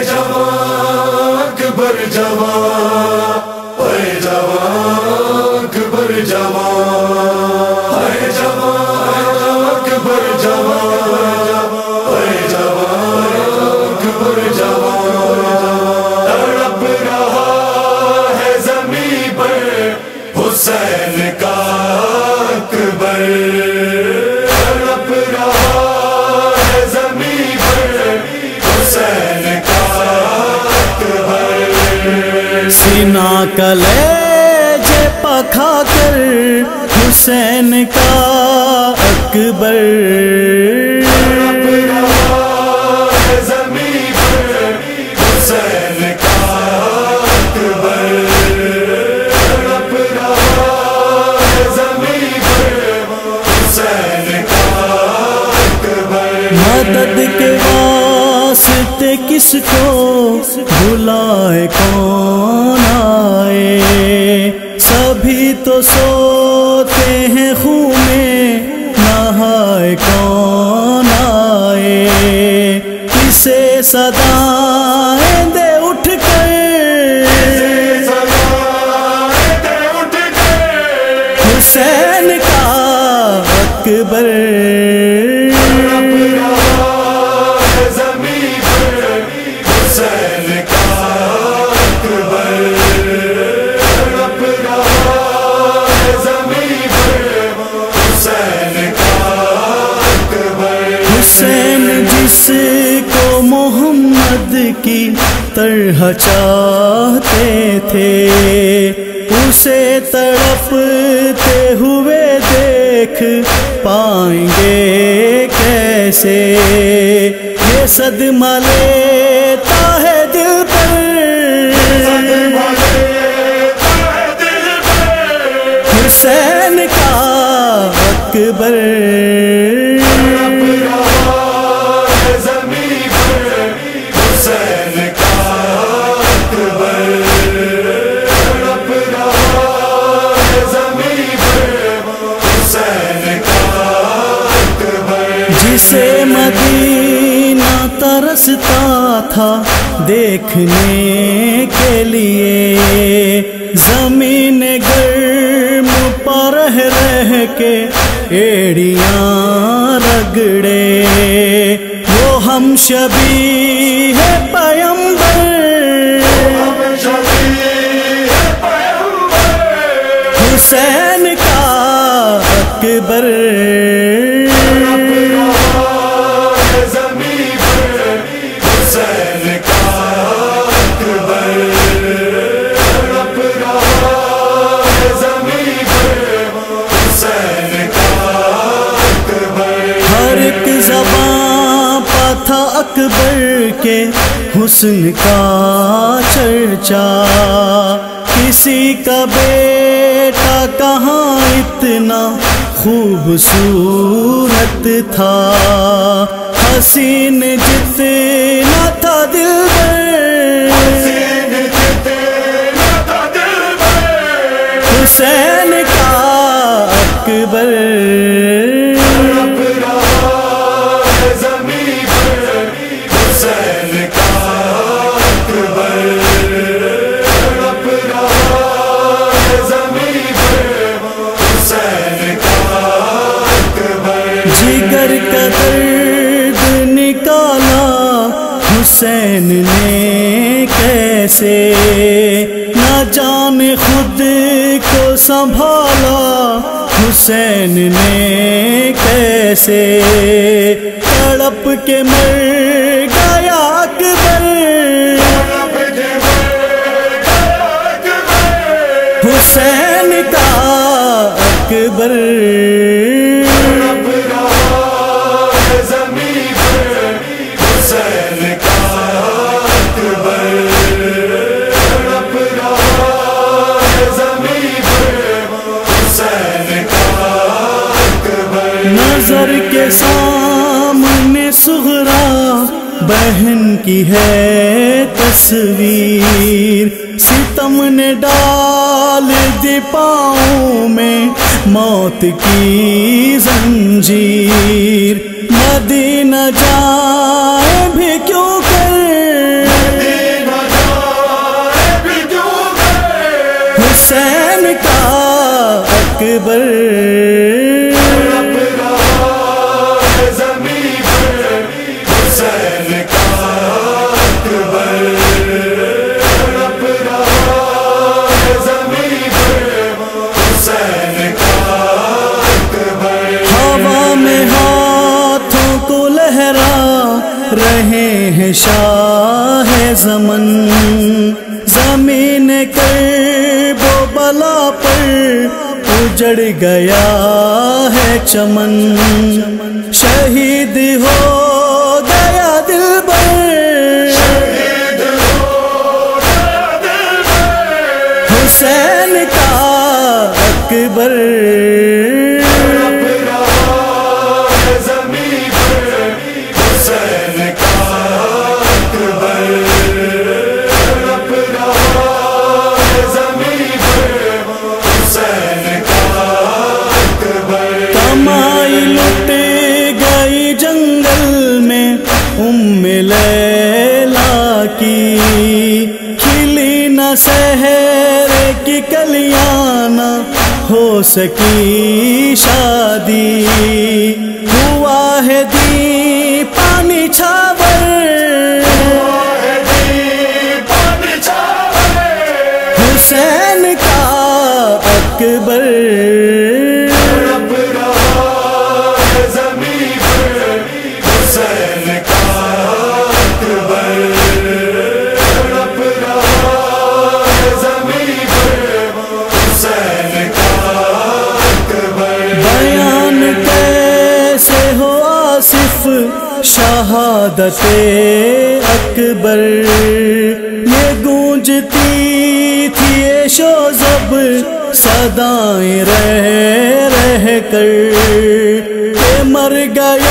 जवां अकबर जवां, ओए जवां अकबर जवां, ओए जवां अकबर जवां, ओए जवां अकबर जवां। तड़प रहा है ज़मीं पर हुसैन का अकबर, तड़प रहा है ज़मीं पर हुसैन का अकबर। सीना कलेजे पखा कर हुसैन का अकबर, तड़प रहा है ज़मीं पर हुसैन का अकबर, तड़प रहा है ज़मीं पर हुसैन का अकबर। मदद के वास्ते किसको बुलाए कौन आए, सभी तो सोते हैं खून में नहाए कौन आए। किसे सदाएं दे उठ कर हुसैन का अकबर, ज़मीं पर हुसैन का अकबर, तड़प रहा है ज़मीं पर हुसैन का अकबर। हुसैन जिसको मोहम्मद की तरह चाहते थे, उसे तड़पते हुए देख पाएंगे कैसे। ये सदमा लेता है दिल पर हुसैन का अकबर, ज़मीं पर हुसैन का अकबर, तड़प रहा है ज़मीं पर हुसैन का अकबर। जिसे मदीना तरसता था देखने के लिए, जमीन गर्म पर रह के एड़ियां रगड़े। वो हम शबी है पैगंबर हुसैन का अकबर, ज़मीं पर हुसैन का अकबर, तड़प रहा है ज़मीं पर हुसैन का अकबर। हर एक ज़बां पर था अकबर के हुस्न का चर्चा। किसी का बेटा कहाँ इतना खूबसूरत था, हसीन जितना था दिलबर हुसैन का अकबर, तड़प रहा है ज़मीं पर हुसैन का अकबर, तड़प रहा है ज़मीं पर हुसैन का अकबर। जिगर का दर्द निकाला हुसैन ने कैसे, न जाने खुद को संभाला हुसैन ने कैसे। तड़प के मर गया अकबर हुसैन का अकबर, तड़प रहा है ज़मीं पर हुसैन का अकबर, तड़प रहा है ज़मीं पर हुसैन का अकबर। नजर के सामने सुगरा बहन की है तस्वीर, सितम ने डाल दी पाँव में मौत की जंजीर। मदीना जाए भी क्यों कर اکبر رب رہا ہے زمین پر حسین کا اکبر رب رہا ہے زمین پر حسین کا اکبر ہوا میں ہاتھوں کو لہرا رہے ہیں شاہ زمن زمین کرب و بلا پر اجڑ گیا ہے چمن شہید ہو گیا دلبر شہید ہو گیا دلبر حسین کا اکبر رب رہا ہے زمین پر حسین کا اکبر رب رہا ہے زمین پر حسین کا اکبر کمائی لٹ گئی جنگل میں لیلا کی کھلی نہ سحر کی کلیاں نہ ہو سکی شادی ہوا ہے دی پانی چھاور پانی چھاور حسین کا اکبر رب رہا ہے زمین پر حسین کا اکبر رب رہا ہے زمین پر حسین کا اکبر بیان کیسے ہو آصف شہادت اکبر یہ گونجتی تھی عیش و ضب صدائیں رہ رہ کر کہ مر گئی